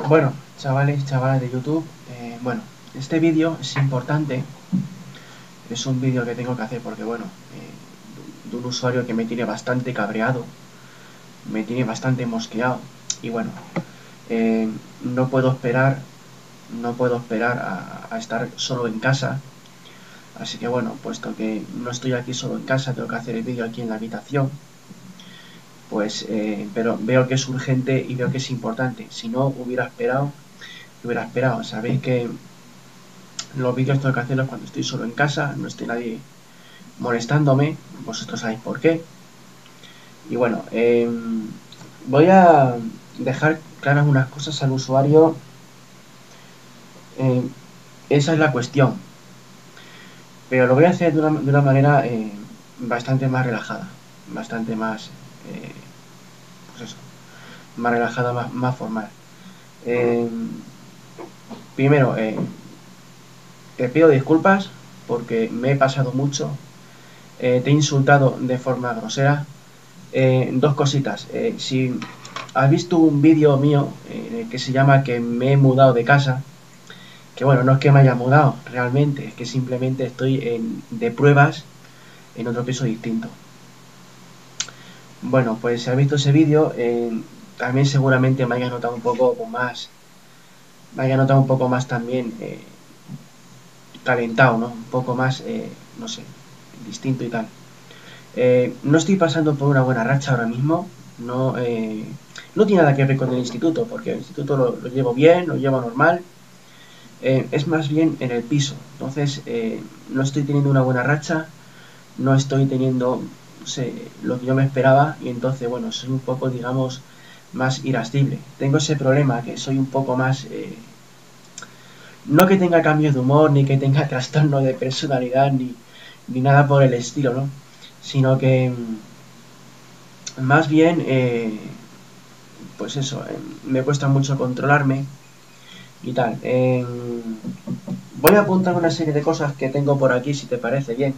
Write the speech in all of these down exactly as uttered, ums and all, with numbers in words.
Bueno, chavales, chavales de YouTube, eh, bueno, este vídeo es importante, es un vídeo que tengo que hacer porque, bueno, eh, de un usuario que me tiene bastante cabreado, me tiene bastante mosqueado, y bueno, eh, no puedo esperar, no puedo esperar a, a estar solo en casa, así que bueno, puesto que no estoy aquí solo en casa, tengo que hacer el vídeo aquí en la habitación, pues, eh, pero veo que es urgente y veo que es importante, si no hubiera esperado, hubiera esperado, sabéis que los vídeos tengo que hacerlos cuando estoy solo en casa, no estoy nadie molestándome, vosotros sabéis por qué. Y bueno, eh, voy a dejar claras unas cosas al usuario. Eh, esa es la cuestión. Pero lo voy a hacer de una, de una manera eh, bastante más relajada. Bastante más, eh, pues eso, más relajada, más, más formal. Eh, primero, eh, te pido disculpas porque me he pasado mucho. Eh, te he insultado de forma grosera. Eh, dos cositas. Eh, si has visto un vídeo mío eh, que se llama que me he mudado de casa, que bueno, no es que me haya mudado realmente, es que simplemente estoy en, de pruebas en otro piso distinto. Bueno, pues si has visto ese vídeo, eh, también seguramente me haya notado un poco más, me haya notado un poco más también eh, calentado, ¿no? Un poco más, eh, no sé, distinto y tal. Eh, no estoy pasando por una buena racha ahora mismo. No, eh, no tiene nada que ver con el instituto, porque el instituto lo, lo llevo bien, lo llevo normal. Eh, es más bien en el piso. Entonces, eh, no estoy teniendo una buena racha, no estoy teniendo, no sé, lo que yo me esperaba, y entonces, bueno, soy un poco, digamos, más irascible. Tengo ese problema que soy un poco más. Eh, no que tenga cambios de humor, ni que tenga trastorno de personalidad, ni, ni nada por el estilo, ¿no? Sino que más bien, eh, pues eso, eh, me cuesta mucho controlarme y tal. Eh, voy a apuntar una serie de cosas que tengo por aquí, si te parece bien.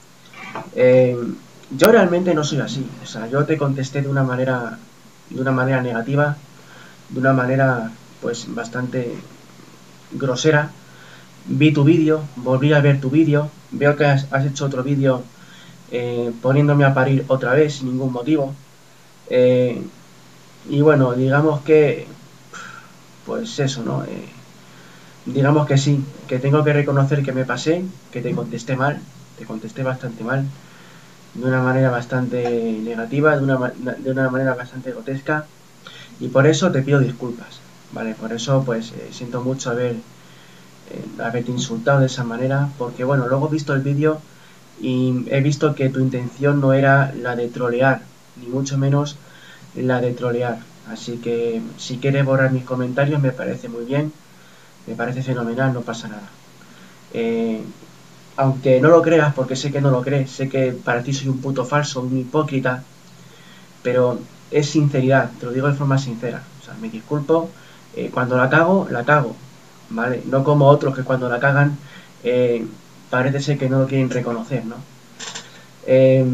Eh, yo realmente no soy así, o sea, yo te contesté de una manera, de una manera negativa, de una manera, pues, bastante grosera. Vi tu vídeo, volví a ver tu vídeo, veo que has, has hecho otro vídeo eh, poniéndome a parir otra vez sin ningún motivo. Eh, y bueno, digamos que pues eso, ¿no? Eh, digamos que sí, que tengo que reconocer que me pasé, que te contesté mal, te contesté bastante mal, de una manera bastante negativa, de una, de una manera bastante grotesca, y por eso te pido disculpas, ¿vale? Por eso, pues, eh, siento mucho haber, eh, haberte insultado de esa manera, porque, bueno, luego he visto el vídeo y he visto que tu intención no era la de trolear, ni mucho menos la de trolear. Así que si quieres borrar mis comentarios me parece muy bien, me parece fenomenal, no pasa nada. Eh, aunque no lo creas, porque sé que no lo crees, sé que para ti soy un puto falso, un hipócrita, pero es sinceridad, te lo digo de forma sincera. O sea, me disculpo, eh, cuando la cago, la cago, ¿vale? No como otros que cuando la cagan eh, parece ser que no lo quieren reconocer, ¿no? Eh,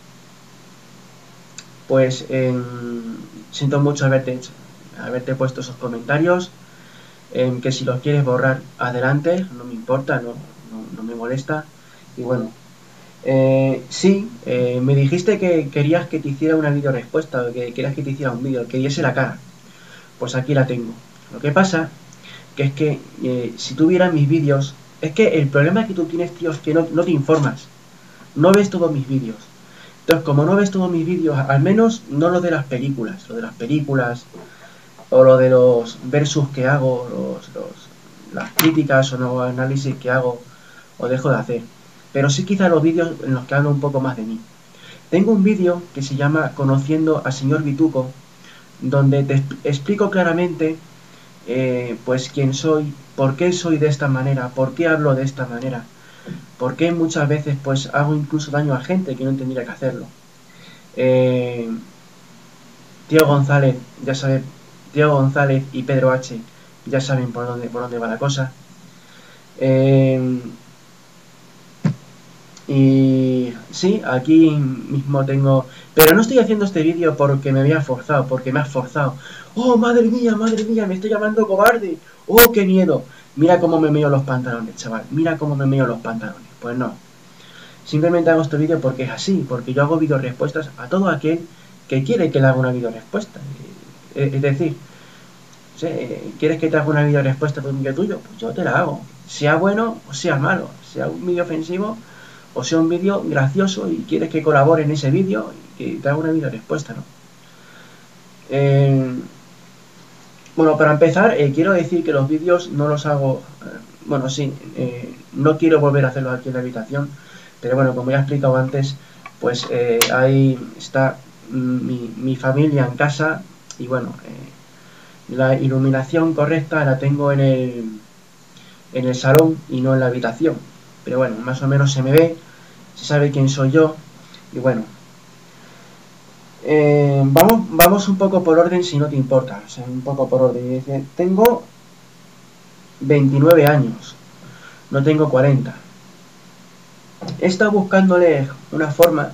pues eh, siento mucho haberte hecho, haberte puesto esos comentarios, eh, que si los quieres borrar, adelante, no me importa, no, no, no me molesta. Y bueno, eh, sí, eh, me dijiste que querías que te hiciera una video respuesta, o que querías que te hiciera un vídeo, que diese la cara. Pues aquí la tengo. Lo que pasa que es que eh, si tú vieras mis vídeos, es que el problema que tú tienes, tío, es que no, no te informas, no ves todos mis vídeos. Entonces, como no ves todos mis vídeos, al menos no lo de las películas, lo de las películas, o lo de los versus que hago, los, los, las críticas o los análisis que hago o dejo de hacer. Pero sí quizá los vídeos en los que hablo un poco más de mí. Tengo un vídeo que se llama Conociendo al señor Bituco, donde te explico claramente eh, pues quién soy, por qué soy de esta manera, por qué hablo de esta manera, por qué muchas veces pues hago incluso daño a gente que no tendría que hacerlo. Eh, Tío González, ya sabe, Tío González y Pedro H ya saben por dónde, por dónde va la cosa. Eh, Y sí, aquí mismo tengo... Pero no estoy haciendo este vídeo porque me había forzado, porque me has forzado. ¡Oh, madre mía, madre mía! Me estoy llamando cobarde. ¡Oh, qué miedo! Mira cómo me meo los pantalones, chaval. Mira cómo me meo los pantalones. Pues no. Simplemente hago este vídeo porque es así, porque yo hago video respuestas a todo aquel que quiere que le haga una video respuesta. Es decir, ¿quieres que te haga una video respuesta por un vídeo tuyo? Pues yo te la hago. Sea bueno o sea malo. Sea un vídeo ofensivo o sea un vídeo gracioso y quieres que colabore en ese vídeo y que te haga una video respuesta, ¿no? Eh, bueno, para empezar, eh, quiero decir que los vídeos no los hago... Eh, bueno, sí, eh, no quiero volver a hacerlos aquí en la habitación, pero bueno, como ya he explicado antes, pues eh, ahí está mi, mi familia en casa y bueno, eh, la iluminación correcta la tengo en el, en el salón y no en la habitación. Pero bueno, más o menos se me ve, se sabe quién soy yo y bueno. Eh, vamos, vamos un poco por orden si no te importa, o sea, un poco por orden. Dice, tengo veintinueve años, no tengo cuarenta. He estado buscándole una forma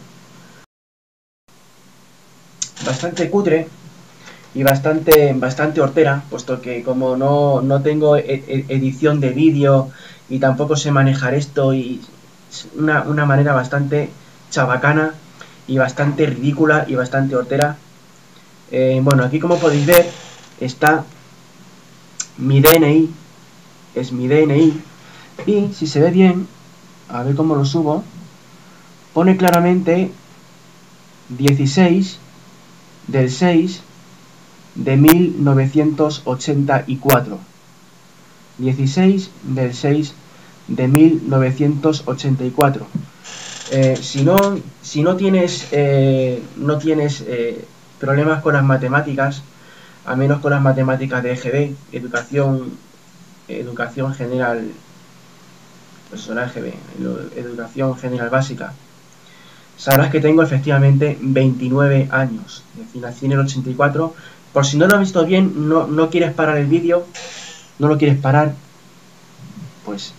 bastante cutre y bastante, bastante hortera, puesto que como no, no tengo e edición de vídeo y tampoco sé manejar esto y una, una manera bastante chabacana y bastante ridícula y bastante hortera. Eh, bueno, aquí como podéis ver está mi D N I, es mi D N I, y si se ve bien, a ver cómo lo subo, pone claramente dieciséis del seis de mil novecientos ochenta y cuatro. dieciséis del seis de mil novecientos ochenta y cuatro. Eh, si no, si no tienes, eh, no tienes eh, problemas con las matemáticas, a menos con las matemáticas de E G B, educación, educación general, pues la E G B, educación general básica, sabrás que tengo efectivamente veintinueve años, es decir, nací en el ochenta y cuatro. Por si no lo has visto bien, no, no quieres parar el vídeo, no lo quieres parar, pues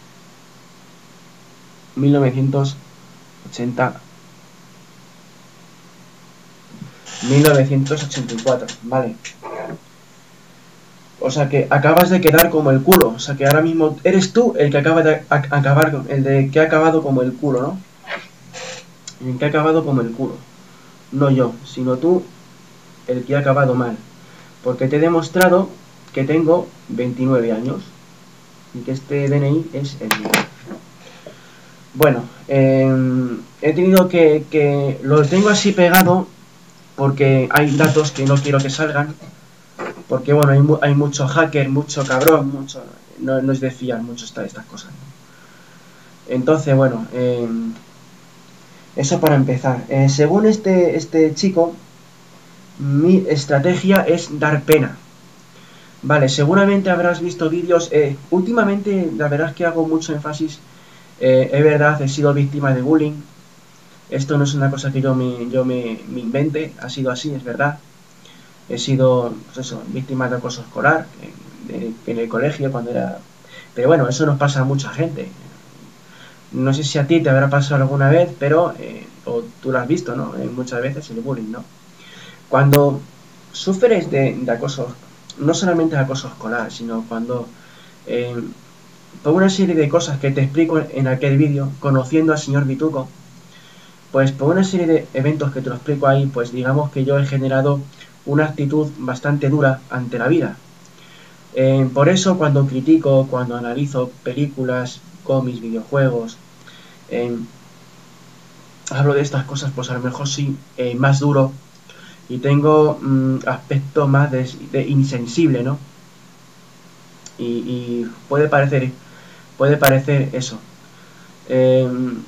mil novecientos ochenta, mil novecientos ochenta y cuatro, vale. O sea que acabas de quedar como el culo, o sea que ahora mismo eres tú el que acaba de acabar, el de que ha acabado como el culo, ¿no? El que ha acabado como el culo, no yo, sino tú el que ha acabado mal, porque te he demostrado que tengo veintinueve años y que este D N I es el mío. Bueno, eh, he tenido que, que... Lo tengo así pegado porque hay datos que no quiero que salgan, porque bueno, hay, hay mucho hacker, mucho cabrón, mucho... No, no es de fiar mucho esta, estas cosas. Entonces, bueno, eh, eso para empezar. Eh, según este, este chico, mi estrategia es dar pena. Vale, seguramente habrás visto vídeos... Eh, últimamente, la verdad es que hago mucho énfasis... Eh, es verdad, he sido víctima de bullying. Esto no es una cosa que yo me, yo me, me invente, ha sido así, es verdad. He sido, pues eso, víctima de acoso escolar en, en, en el colegio cuando era... Pero bueno, eso nos pasa a mucha gente. No sé si a ti te habrá pasado alguna vez, pero... Eh, o tú lo has visto, ¿no? Eh, muchas veces el bullying, ¿no? Cuando sufres de, de acoso, no solamente de acoso escolar, sino cuando... Eh, por una serie de cosas que te explico en aquel vídeo, conociendo al señor Vituco, pues por una serie de eventos que te lo explico ahí, pues digamos que yo he generado una actitud bastante dura ante la vida. Eh, por eso cuando critico, cuando analizo películas, cómics, videojuegos, eh, hablo de estas cosas, pues a lo mejor sí eh, más duro y tengo mmm, aspecto más de, de insensible, ¿no? Y, y puede parecer... Puede parecer eso. Eh,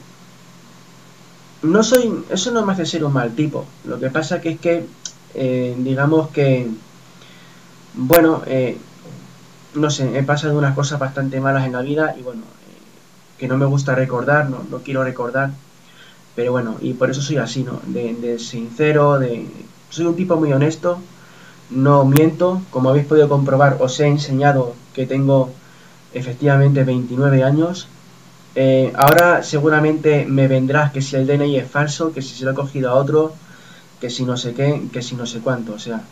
no soy... Eso no me hace ser un mal tipo. Lo que pasa que es que... Eh, digamos que... Bueno, eh, no sé, he pasado unas cosas bastante malas en la vida y bueno... Eh, que no me gusta recordar, no, no quiero recordar. Pero bueno, y por eso soy así, ¿no? De, de sincero, de... Soy un tipo muy honesto. No miento. Como habéis podido comprobar, os he enseñado que tengo... efectivamente veintinueve años Eh, ahora seguramente me vendrás que si el D N I es falso, que si se lo he cogido a otro, que si no sé qué, que si no sé cuánto, o sea.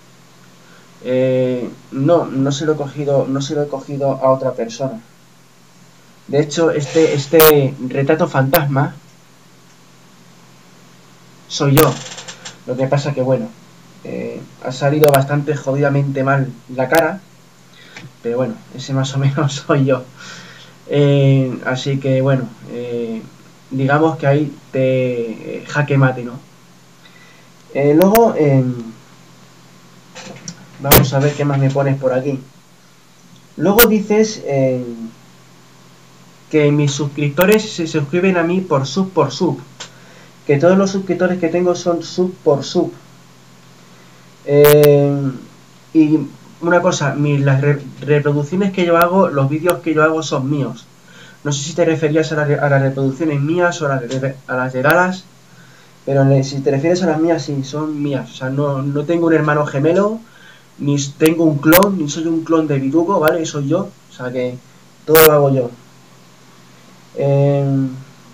Eh, no, no se lo he cogido, no se lo he cogido a otra persona. De hecho, este, este retrato fantasma soy yo. Lo que pasa que bueno, eh, ha salido bastante jodidamente mal la cara, pero bueno, ese más o menos soy yo. Eh, así que bueno, eh, digamos que ahí te eh, jaque mate, ¿no? Eh, luego, eh, vamos a ver qué más me pones por aquí. Luego dices eh, que mis suscriptores se suscriben a mí por sub por sub. Que todos los suscriptores que tengo son sub por sub. Eh, y una cosa, mis, las re reproducciones que yo hago, los vídeos que yo hago son míos. No sé si te referías a, la, a las reproducciones mías o a las, a las de Dallas, pero si te refieres a las mías, sí, son mías. O sea, no, no tengo un hermano gemelo, ni tengo un clon, ni soy un clon de Virugo, ¿vale? Soy yo, o sea que todo lo hago yo. Eh,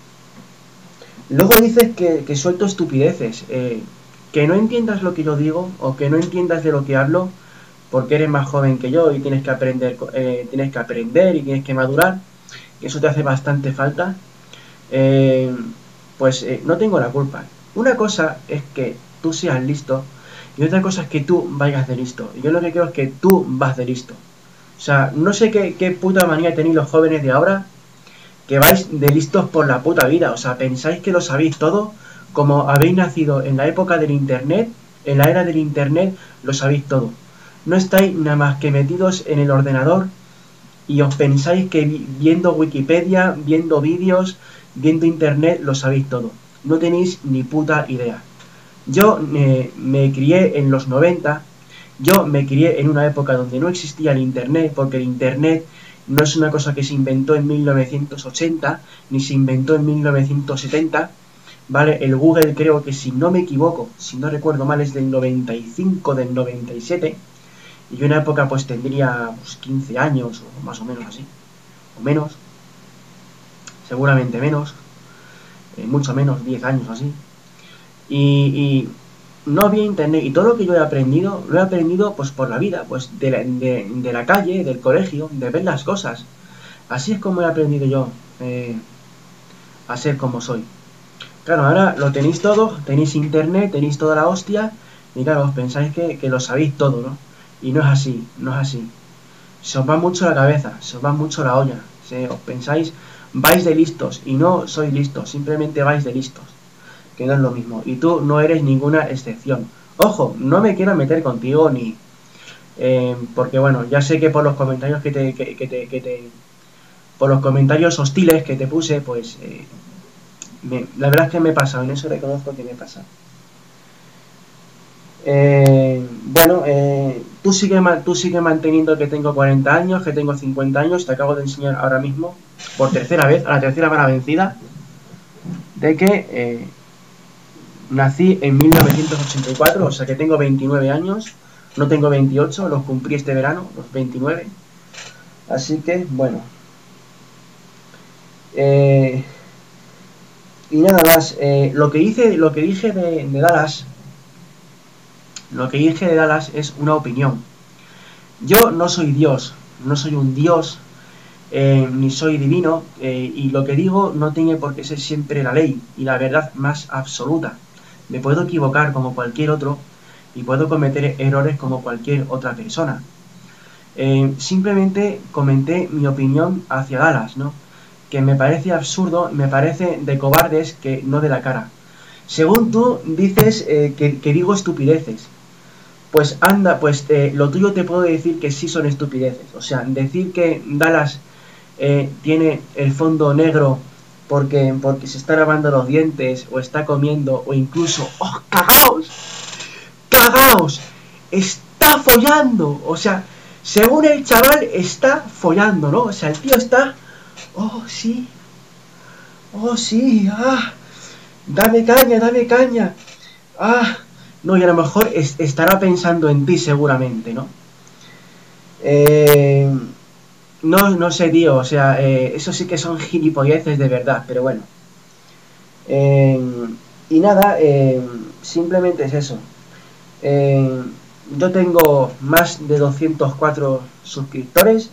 luego dices que, que suelto estupideces. Eh, que no entiendas lo que yo digo o que no entiendas de lo que hablo porque eres más joven que yo y tienes que aprender, eh, tienes que aprender y tienes que madurar, y eso te hace bastante falta, eh, pues eh, no tengo la culpa. Una cosa es que tú seas listo y otra cosa es que tú vayas de listo. Y yo lo que creo es que tú vas de listo. O sea, no sé qué, qué puta manía tenéis los jóvenes de ahora, que vais de listos por la puta vida. O sea, pensáis que lo sabéis todo, como habéis nacido en la época del internet, en la era del internet, lo sabéis todo. No estáis nada más que metidos en el ordenador y os pensáis que viendo Wikipedia, viendo vídeos, viendo internet, lo sabéis todo. No tenéis ni puta idea. Yo eh, me crié en los noventa, yo me crié en una época donde no existía el internet, porque el internet no es una cosa que se inventó en mil novecientos ochenta, ni se inventó en mil novecientos setenta, ¿vale? El Google creo que, si no me equivoco, si no recuerdo mal, es del noventa y cinco, del noventa y siete, y yo en una época pues tendría pues, quince años, o más o menos así, o menos, seguramente menos, eh, mucho menos, diez años o así, y, y no había internet, y todo lo que yo he aprendido, lo he aprendido pues por la vida, pues de la, de, de la calle, del colegio, de ver las cosas. Así es como he aprendido yo eh, a ser como soy. Claro, ahora lo tenéis todo, tenéis internet, tenéis toda la hostia, y claro, os pensáis que, que lo sabéis todo, ¿no? Y no es así, no es así. Se os va mucho la cabeza, se os va mucho la olla. Se os pensáis, vais de listos, y no sois listos, simplemente vais de listos, que no es lo mismo. Y tú no eres ninguna excepción. Ojo, no me quiero meter contigo ni... Eh, porque bueno, ya sé que por los comentarios que te... Que, que te, que te por los comentarios hostiles que te puse, pues... Eh, me, la verdad es que me he pasado, en eso reconozco que me he pasado. Eh, bueno, eh, tú, sigue, tú sigue manteniendo que tengo cuarenta años, que tengo cincuenta años. Te acabo de enseñar ahora mismo, por tercera vez, a la tercera vara vencida, de que eh, nací en mil novecientos ochenta y cuatro, o sea que tengo veintinueve años. No tengo veintiocho, los cumplí este verano, los veintinueve. Así que, bueno. Eh, y nada más, eh, lo que hice, lo que dije de, de Dallas, lo que dije de Dallas es una opinión. Yo no soy Dios, no soy un Dios, eh, ni soy divino, eh, y lo que digo no tiene por qué ser siempre la ley y la verdad más absoluta. Me puedo equivocar como cualquier otro y puedo cometer errores como cualquier otra persona. Eh, simplemente comenté mi opinión hacia Dallas, ¿no? Que me parece absurdo, me parece de cobardes que no de la cara. Según tú dices eh, que, que digo estupideces. Pues anda, pues eh, lo tuyo te puedo decir que sí son estupideces. O sea, decir que Dallas eh, tiene el fondo negro porque, porque se está lavando los dientes o está comiendo o incluso... ¡Oh, cagaos! ¡Cagaos! Está follando. O sea, según el chaval está follando, ¿no? O sea, el tío está... ¡Oh, sí! ¡Oh, sí! ¡Ah! ¡Dame caña, dame caña! ¡Ah! No, y a lo mejor es, estará pensando en ti seguramente, ¿no? Eh, No, no sé, tío, o sea, eh, eso sí que son gilipolleces de verdad, pero bueno. Eh, y nada, eh, simplemente es eso. Eh, yo tengo más de doscientos cuatro suscriptores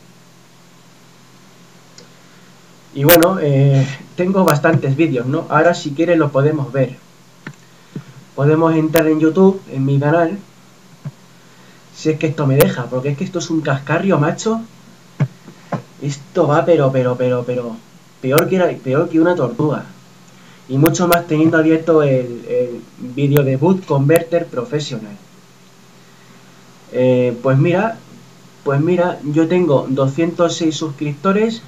y bueno, eh, tengo bastantes vídeos, ¿no? Ahora si quieres lo podemos ver. Podemos entrar en YouTube, en mi canal, si es que esto me deja, porque es que esto es un cascarrio, macho. Esto va pero, pero, pero, pero, peor que, era, peor que una tortuga. Y mucho más teniendo abierto el, el vídeo de Boot Converter Professional. Eh, pues mira, pues mira, yo tengo doscientos seis suscriptores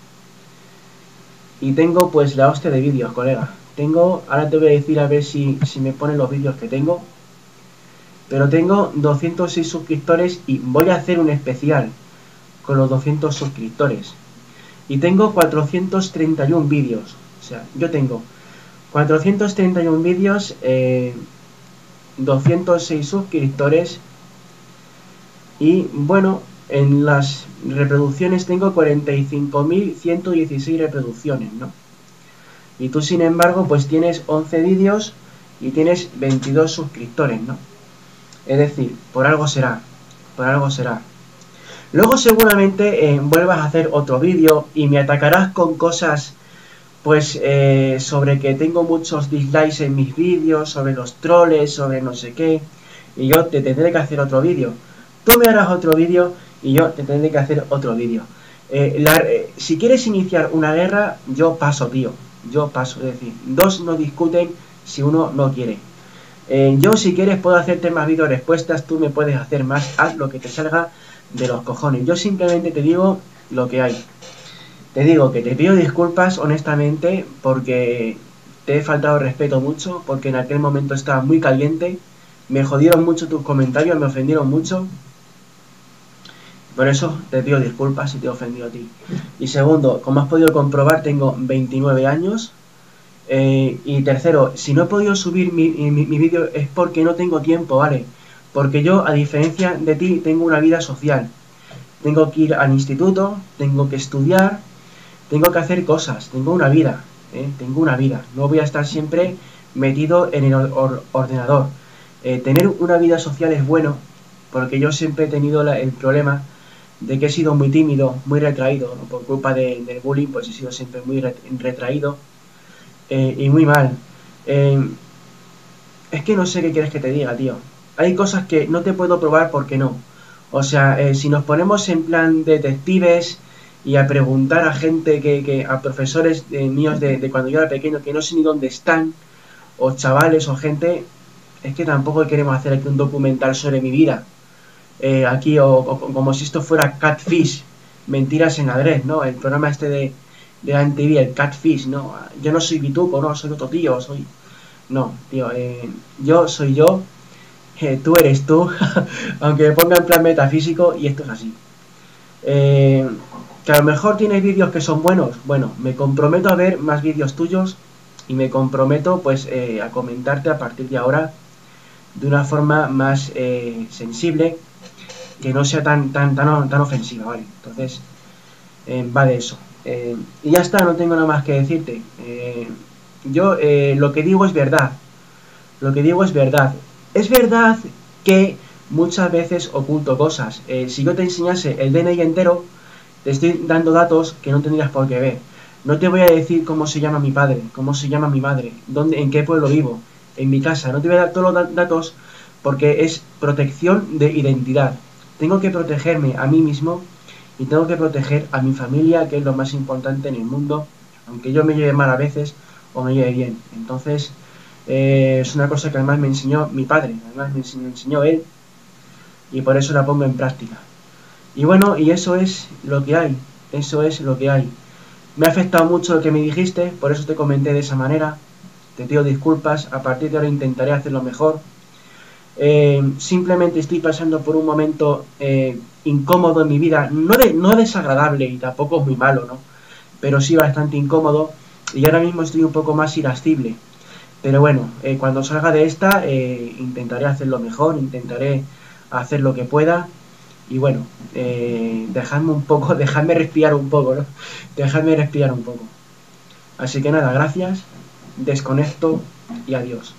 y tengo pues la hostia de vídeos, colega. Tengo, ahora te voy a decir a ver si, si me ponen los vídeos que tengo. Pero tengo doscientos seis suscriptores y voy a hacer un especial con los doscientos suscriptores. Y tengo cuatrocientos treinta y uno vídeos. O sea, yo tengo cuatrocientos treinta y uno vídeos, eh, doscientos seis suscriptores y bueno, en las reproducciones tengo cuarenta y cinco mil ciento dieciséis reproducciones, ¿no? Y tú, sin embargo, pues tienes once vídeos y tienes veintidós suscriptores, ¿no? Es decir, por algo será, por algo será. Luego seguramente eh, vuelvas a hacer otro vídeo y me atacarás con cosas, pues, eh, sobre que tengo muchos dislikes en mis vídeos, sobre los troles, sobre no sé qué, y yo te tendré que hacer otro vídeo. Tú me harás otro vídeo y yo te tendré que hacer otro vídeo. Eh, eh, si quieres iniciar una guerra, yo paso, tío. Yo paso, es decir, dos no discuten si uno no quiere. Eh, yo, si quieres, puedo hacerte más vídeos respuestas, tú me puedes hacer más, haz lo que te salga de los cojones. Yo simplemente te digo lo que hay. Te digo que te pido disculpas, honestamente, porque te he faltado respeto mucho, porque en aquel momento estaba muy caliente, me jodieron mucho tus comentarios, me ofendieron mucho. Por eso te pido disculpas si te he ofendido a ti. Y segundo, como has podido comprobar, tengo veintinueve años. Eh, y tercero, si no he podido subir mi, mi, mi vídeo es porque no tengo tiempo, ¿vale? Porque yo, a diferencia de ti, tengo una vida social. Tengo que ir al instituto, tengo que estudiar, tengo que hacer cosas, tengo una vida, ¿eh? Tengo una vida. No voy a estar siempre metido en el or ordenador. Eh, tener una vida social es bueno, porque yo siempre he tenido la, el problema de que he sido muy tímido, muy retraído, ¿no? Por culpa de, del bullying, pues he sido siempre muy retraído. Eh, y muy mal. Eh, es que no sé qué quieres que te diga, tío. Hay cosas que no te puedo probar porque no. O sea, eh, si nos ponemos en plan detectives y a preguntar a gente que, que a profesores eh, míos de, de cuando yo era pequeño que no sé ni dónde están, o chavales o gente, es que tampoco queremos hacer aquí un documental sobre mi vida. Eh, aquí, o, o como si esto fuera Catfish, Mentiras en Adrede, ¿no? El programa este de de la M T V, el Catfish, no, yo no soy Vituco, no, soy otro tío, soy... No, tío, eh, yo soy yo, eh, tú eres tú, aunque me ponga en plan metafísico, y esto es así. Eh, que a lo mejor tienes vídeos que son buenos, bueno, me comprometo a ver más vídeos tuyos, y me comprometo, pues, eh, a comentarte a partir de ahora, de una forma más eh, sensible, que no sea tan, tan, tan, tan ofensiva, ¿vale? Entonces, eh, va de eso. Eh, y ya está, no tengo nada más que decirte. Eh, yo eh, lo que digo es verdad. Lo que digo es verdad. Es verdad que muchas veces oculto cosas. Eh, si yo te enseñase el D N I entero, te estoy dando datos que no tendrías por qué ver. No te voy a decir cómo se llama mi padre, cómo se llama mi madre, dónde, en qué pueblo vivo, en mi casa. No te voy a dar todos los datos porque es protección de identidad. Tengo que protegerme a mí mismo y tengo que proteger a mi familia, que es lo más importante en el mundo, aunque yo me lleve mal a veces o me lleve bien. Entonces, eh, es una cosa que además me enseñó mi padre, además me enseñó, me enseñó él, y por eso la pongo en práctica. Y bueno, y eso es lo que hay, eso es lo que hay. Me ha afectado mucho lo que me dijiste, por eso te comenté de esa manera. Te pido disculpas, a partir de ahora intentaré hacerlo mejor. Eh, simplemente estoy pasando por un momento eh, incómodo en mi vida, no, de, no desagradable y tampoco muy malo, ¿no? Pero sí bastante incómodo y ahora mismo estoy un poco más irascible. Pero bueno, eh, cuando salga de esta eh, intentaré hacerlo mejor, intentaré hacer lo que pueda Y bueno, eh, dejadme un poco, dejadme respirar un poco, ¿no? Dejadme respirar un poco. Así que nada, gracias, desconecto y adiós.